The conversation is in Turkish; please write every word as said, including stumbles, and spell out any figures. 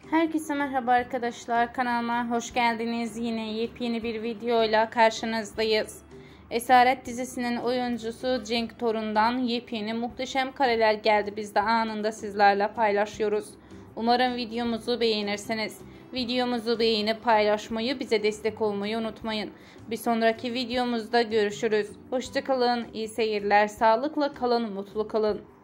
Herkese merhaba arkadaşlar, kanalıma hoş geldiniz. Yine yepyeni bir videoyla karşınızdayız. Esaret dizisinin oyuncusu Cenk Torun'dan yepyeni muhteşem kareler geldi. Biz de anında sizlerle paylaşıyoruz. Umarım videomuzu beğenirsiniz. Videomuzu beğenip paylaşmayı, bize destek olmayı unutmayın. Bir sonraki videomuzda görüşürüz. Hoşça kalın, iyi seyirler, sağlıkla kalın, mutlu kalın.